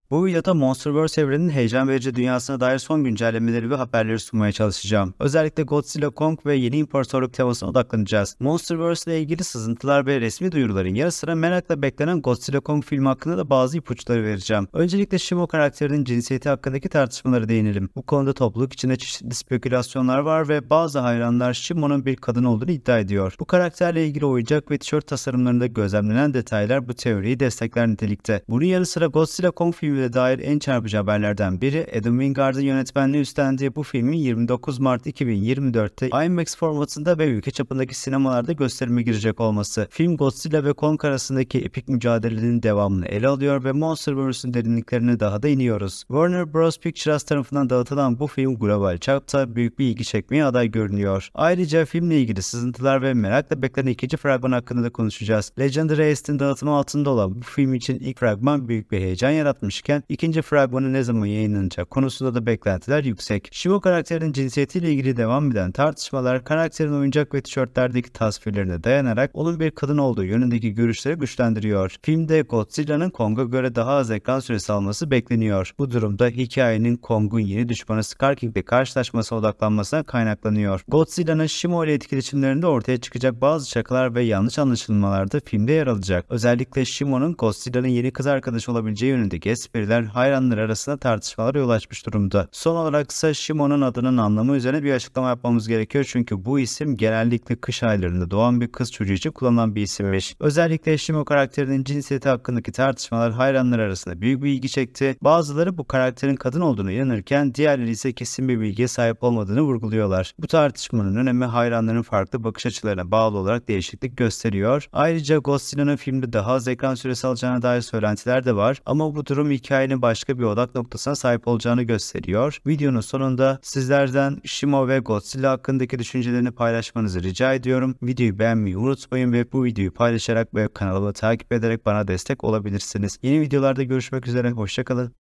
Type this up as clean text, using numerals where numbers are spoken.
Bu videoda Monsterverse evreninin heyecan verici dünyasına dair son güncellemeleri ve haberleri sunmaya çalışacağım. Özellikle Godzilla Kong ve yeni imparatorluk temasına odaklanacağız. Monsterverse ile ilgili sızıntılar ve resmi duyuruların yanı sıra merakla beklenen Godzilla Kong filmi hakkında da bazı ipuçları vereceğim. Öncelikle Shimo karakterinin cinsiyeti hakkındaki tartışmalara değinelim. Bu konuda topluluk içinde çeşitli spekülasyonlar var ve bazı hayranlar Shimo'nun bir kadın olduğunu iddia ediyor. Bu karakterle ilgili oyuncak ve tişört tasarımlarında gözlemlenen detaylar bu teoriyi destekler nitelikte. Bunun yanı sıra Godzilla Kong filmine dair en çarpıcı haberlerden biri Adam Wingard'ın yönetmenliği üstlendiği bu filmin 29 Mart 2024'te IMAX formatında ve ülke çapındaki sinemalarda gösterime girecek olması. Film Godzilla ve Kong arasındaki epik mücadelenin devamını ele alıyor ve Monsterverse'ün derinliklerine daha da iniyoruz. Warner Bros. Pictures tarafından dağıtılan bu film global çapta büyük bir ilgi çekmeye aday görünüyor. Ayrıca filmle ilgili sızıntılar ve merakla beklenen ikinci fragman hakkında da konuşacağız. Legendary Aste'in dağıtımı altında olan bu film için ilk fragman büyük bir heyecan yaratmışken ikinci fragmanı ne zaman yayınlanacak konusunda da beklentiler yüksek. Shimo karakterinin cinsiyetiyle ilgili devam eden tartışmalar karakterin oyuncak ve tişörtlerdeki tasvirlerine dayanarak onun bir kadın olduğu yönündeki görüşleri güçlendiriyor. Filmde Godzilla'nın Kong'a göre daha az ekran süresi alması bekleniyor. Bu durumda hikayenin Kong'un yeni düşmanı Scar King ile karşılaşmasına odaklanmasına kaynaklanıyor. Godzilla'nın Shimo ile etkileşimlerinde ortaya çıkacak bazı şakalar ve yanlış anlaşılmalar da filmde yer alacak. Özellikle Shimo'nun Godzilla'nın yeni kız arkadaşı olabileceği yönündeki espriler hayranlar arasında tartışmalara yol açmış durumda. Son olarak ise Shimo'nun adının anlamı üzerine bir açıklama yapmamız gerekiyor çünkü bu isim genellikle kış aylarında doğan bir kız çocuğu için kullanılan bir isimmiş. Özellikle Shimo karakterinin cinsiyeti hakkındaki tartışmalar hayranlar arasında büyük bir ilgi çekti. Bazıları bu karakterin kadın olduğunu inanırken diğerleri ise kesin bir bilgiye sahip olmadığını vurguluyorlar. Bu tartışmanın önemi hayranların farklı bakış açılarına bağlı olarak değişiklik gösteriyor. Ayrıca Godzilla'nın filmde daha az ekran süresi alacağına dair söylentiler de var ama bu durum hikayenin başka bir odak noktasına sahip olacağını gösteriyor. Videonun sonunda sizlerden Shimo ve Godzilla hakkındaki düşüncelerini paylaşmanızı rica ediyorum. Videoyu beğenmeyi unutmayın ve bu videoyu paylaşarak ve kanalımı takip ederek bana destek olabilirsiniz. Yeni videolarda görüşmek üzere, hoşça kalın.